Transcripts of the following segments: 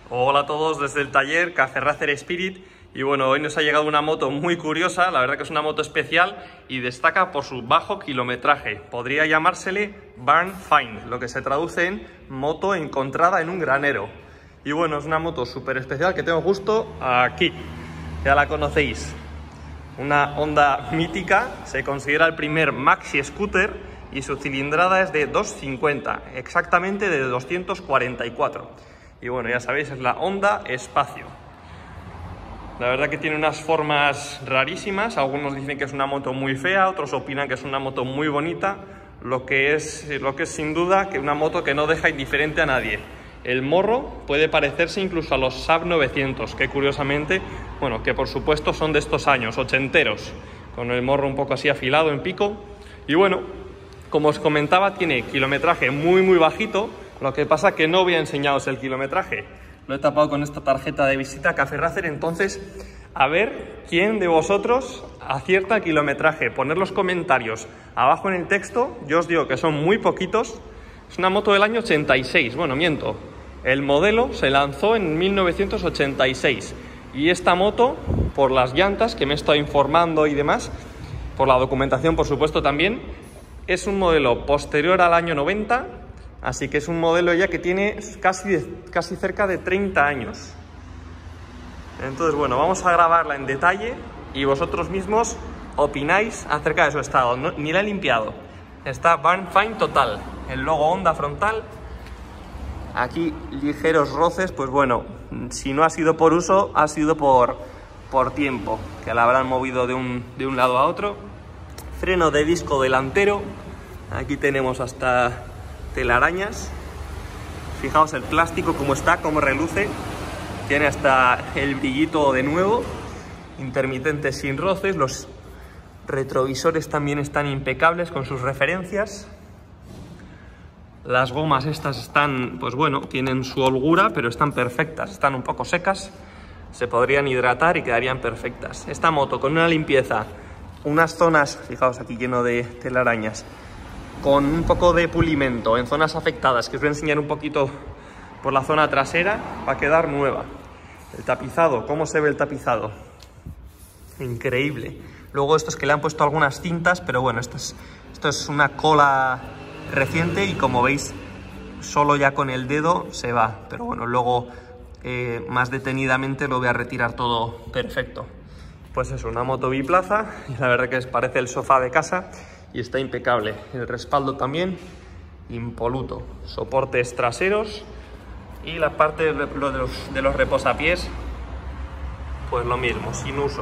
Hola a todos desde el taller Café Racer Spirit. Y bueno, hoy nos ha llegado una moto muy curiosa, la verdad que es una moto especial y destaca por su bajo kilometraje. Podría llamársele Barn Find, lo que se traduce en moto encontrada en un granero. Y bueno, es una moto súper especial que tengo justo aquí, ya la conocéis. Una Honda mítica, se considera el primer maxi scooter y su cilindrada es de 250, exactamente de 244. Y bueno, ya sabéis, es la Honda Espacio. La verdad que tiene unas formas rarísimas, algunos dicen que es una moto muy fea, otros opinan que es una moto muy bonita, lo que es sin duda que una moto que no deja indiferente a nadie. El morro puede parecerse incluso a los Saab 900, que curiosamente, bueno, que por supuesto son de estos años, ochenteros, con el morro un poco así afilado en pico. Y bueno, como os comentaba, tiene kilometraje muy bajito, lo que pasa que no voy a enseñaros el kilometraje. Lo he tapado con esta tarjeta de visita Café Racer, entonces a ver quién de vosotros acierta el kilometraje. Poner los comentarios abajo en el texto, yo os digo que son muy poquitos. Es una moto del año 86, bueno, miento. El modelo se lanzó en 1986 y esta moto, por las llantas que me he estado informando y demás, por la documentación por supuesto también, es un modelo posterior al año 90. Así que es un modelo ya que tiene casi cerca de 30 años. Entonces, bueno, vamos a grabarla en detalle y vosotros mismos opináis acerca de su estado. Ni la he limpiado. Está Barn Find total. El logo Honda frontal. Aquí ligeros roces, pues bueno, si no ha sido por uso, ha sido por tiempo, que la habrán movido de un lado a otro. Freno de disco delantero. Aquí tenemos hasta telarañas. Fijaos el plástico como está, como reluce. Tiene hasta el brillito de nuevo. Intermitentes sin roces. Los retrovisores también están impecables con sus referencias. Las gomas estas están, pues bueno, tienen su holgura, pero están perfectas. Están un poco secas. Se podrían hidratar y quedarían perfectas. Esta moto con una limpieza, unas zonas, fijaos aquí lleno de telarañas, con un poco de pulimento en zonas afectadas, que os voy a enseñar un poquito por la zona trasera, va a quedar nueva. El tapizado, ¿cómo se ve el tapizado? Increíble. Luego esto es que le han puesto algunas cintas, pero bueno, esto es una cola reciente y como veis, solo ya con el dedo se va. Pero bueno, luego más detenidamente lo voy a retirar todo perfecto. Pues es una moto biplaza y la verdad que parece el sofá de casa. Y está impecable. El respaldo también impoluto. Soportes traseros y la parte de los reposapiés, pues lo mismo, sin uso.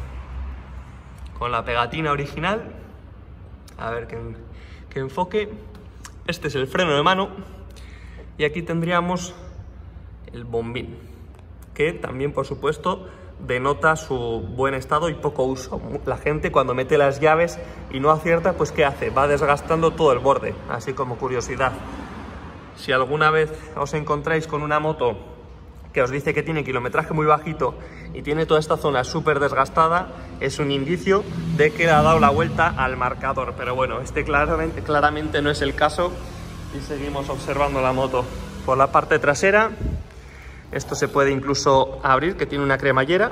Con la pegatina original. A ver que enfoque. Este es el freno de mano. Y aquí tendríamos el bombín, que también por supuesto denota su buen estado y poco uso. La gente cuando mete las llaves y no acierta, pues ¿qué hace? Va desgastando todo el borde, así como curiosidad. Si alguna vez os encontráis con una moto que os dice que tiene kilometraje muy bajito y tiene toda esta zona súper desgastada, es un indicio de que le ha dado la vuelta al marcador. Pero bueno, este claramente no es el caso y seguimos observando la moto. Por la parte trasera, esto se puede incluso abrir, que tiene una cremallera.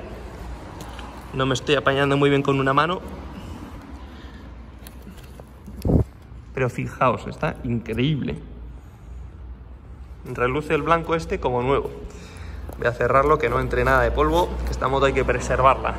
No me estoy apañando muy bien con una mano, pero fijaos, está increíble. Reluce el blanco este como nuevo. Voy a cerrarlo, que no entre nada de polvo, que esta moto hay que preservarla.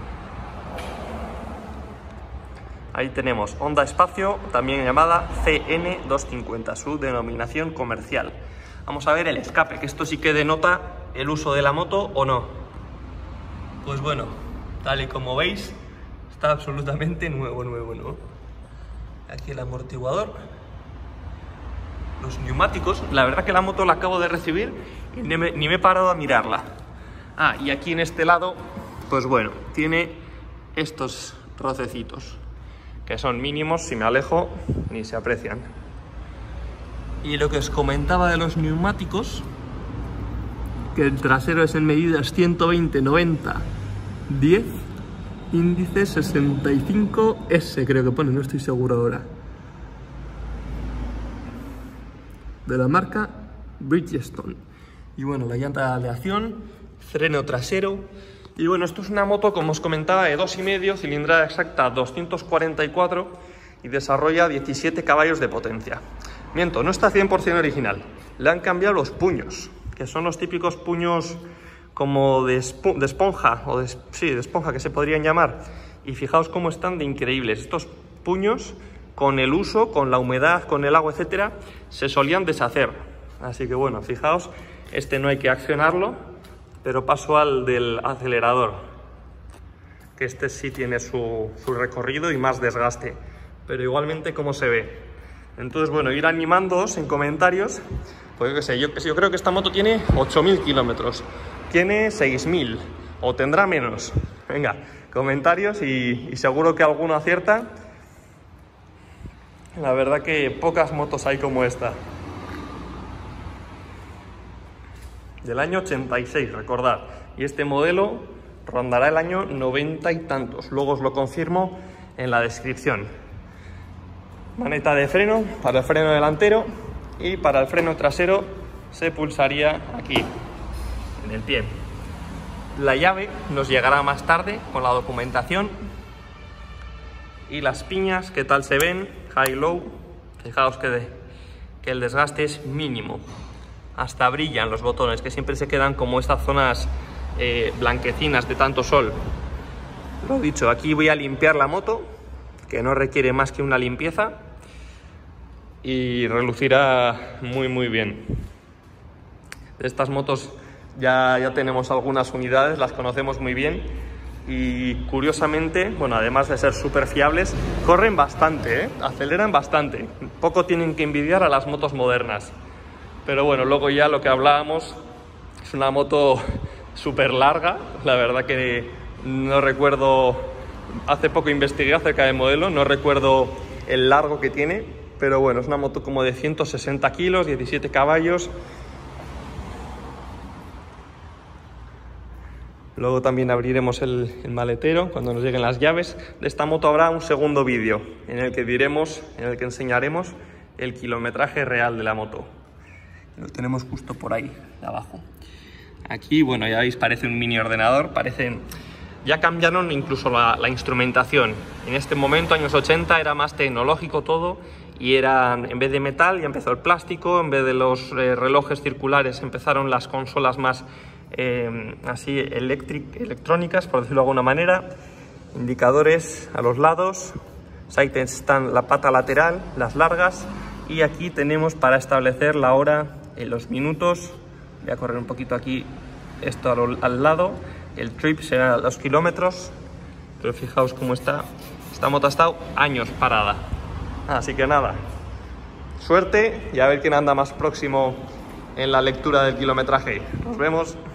Ahí tenemos Honda Espacio, también llamada CN250, su denominación comercial. Vamos a ver el escape, que esto sí que denota el uso de la moto o no. Pues bueno, tal y como veis, está absolutamente nuevo. Aquí el amortiguador. Los neumáticos, la verdad que la moto la acabo de recibir y ni me he parado a mirarla. Ah, y aquí en este lado, pues bueno, tiene estos rocecitos, que son mínimos, si me alejo ni se aprecian. Y lo que os comentaba de los neumáticos, que el trasero es en medidas 120, 90, 10, índice 65S, creo que pone, no estoy seguro ahora. De la marca Bridgestone. Y bueno, la llanta de aleación, freno trasero. Y bueno, esto es una moto, como os comentaba, de 2,5, cilindrada exacta 244 y desarrolla 17 caballos de potencia. Miento, no está 100% original. Le han cambiado los puños, que son los típicos puños como de esponja, de esponja que se podrían llamar. Y fijaos cómo están de increíbles. Estos puños, con el uso, con la humedad, con el agua, etcétera, se solían deshacer. Así que bueno, fijaos, este no hay que accionarlo, pero paso al del acelerador, que este sí tiene su recorrido y más desgaste, pero igualmente cómo se ve. Entonces bueno, ir animándoos en comentarios, pues yo qué sé, yo creo que esta moto tiene 8.000 kilómetros, tiene 6.000 o tendrá menos. Venga, comentarios y seguro que alguno acierta. La verdad que pocas motos hay como esta. Del año 86, recordad. Y este modelo rondará el año 90 y tantos. Luego os lo confirmo en la descripción. Maneta de freno para el freno delantero y para el freno trasero se pulsaría aquí, en el pie. La llave nos llegará más tarde con la documentación. Y las piñas, ¿qué tal se ven? High-low. Fijaos que el desgaste es mínimo. Hasta brillan los botones, que siempre se quedan como estas zonas blanquecinas de tanto sol. Lo dicho, aquí voy a limpiar la moto, que no requiere más que una limpieza, y relucirá muy bien. De estas motos ya tenemos algunas unidades, las conocemos muy bien y curiosamente, bueno, además de ser súper fiables, corren bastante, aceleran bastante. Poco tienen que envidiar a las motos modernas. Pero bueno, luego ya lo que hablábamos, es una moto súper larga. La verdad que no recuerdo, hace poco investigué acerca del modelo, no recuerdo el largo que tiene, pero bueno, es una moto como de 160 kilos, 17 caballos. Luego también abriremos el maletero cuando nos lleguen las llaves. De esta moto habrá un segundo vídeo en el que enseñaremos el kilometraje real de la moto. Lo tenemos justo por ahí, de abajo. Aquí, bueno, ya veis, parece un mini ordenador, ya cambiaron incluso la instrumentación. En este momento, años 80, era más tecnológico todo y en vez de metal ya empezó el plástico, en vez de los relojes circulares empezaron las consolas más así electrónicas, por decirlo de alguna manera. Indicadores a los lados, ahí están la pata lateral, las largas, y aquí tenemos para establecer la hora en los minutos. Voy a correr un poquito aquí esto al lado. El trip será los kilómetros, pero fijaos cómo está. Esta moto ha estado años parada, así que nada, suerte y a ver quién anda más próximo en la lectura del kilometraje. Nos vemos.